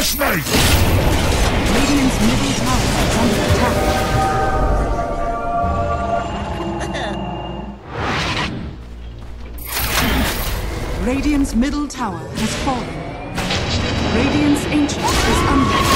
Trust me! Radiant's middle tower is under attack. Radiant's middle tower has fallen. Radiant's ancient is under attack.